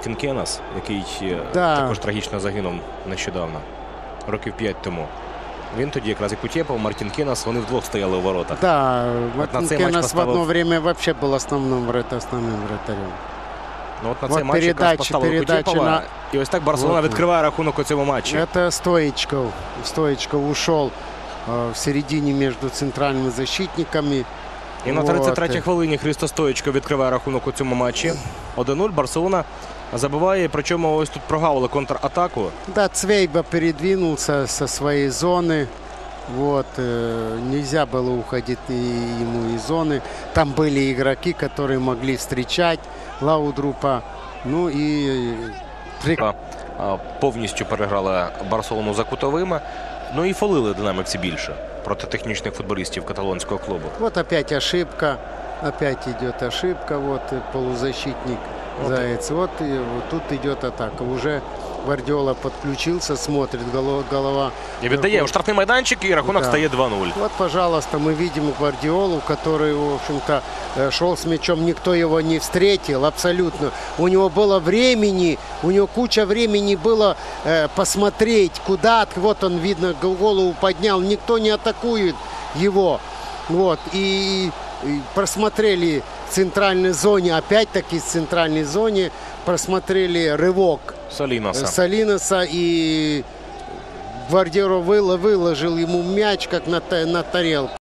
Мартін Кенас, який також трагічно загинув нещодавно, років 5 тому. Він тоді якраз і Кутєпов, Мартін Кенас, вони вдвох стояли у воротах. Да, Мартін Кенас в одно время вообще був основним вратарем. Ну, от на цей матч якраз поставили Кутєпова. І ось так Барселона відкриває рахунок у цьому матчі. Это Стоичков ушел в середине между центральными защитниками. І на 33-й хвилині Христо Стоїчко відкриває рахунок у цьому матчі. 1-0. Барселона забиває, причому ось тут прогавили контратаку. Да, Цвейба передвинулся со своей зоны. Вот, нельзя было уходить ему из зоны. Там были игроки, которые могли встречать Лаудрупа. Ну и... Повністю переграли Барселону за кутовими. Ну і фолили динамівці більше проти технічних футболістів каталонського клубу. Вот опять ошибка. Опять идет ошибка. Вот полузащитник Заяц. Вот тут идет атака. Уже Гвардиола подключился, смотрит, голова. І віддає у штрафний майданчик, і рахунок стає 2-0. Вот, пожалуйста, мы видим Гвардиолу, который, в общем-то, шел с мячом, никто его не встретил, абсолютно. У него было времени, у него куча времени было посмотреть, куда. Вот он, видно, голову поднял, никто не атакует его. Вот, и просмотрели в центральной зоне, опять-таки в центральной зоне, просмотрели рывок Солиноса, и Гвардиола выложил ему мяч, как на тарелку.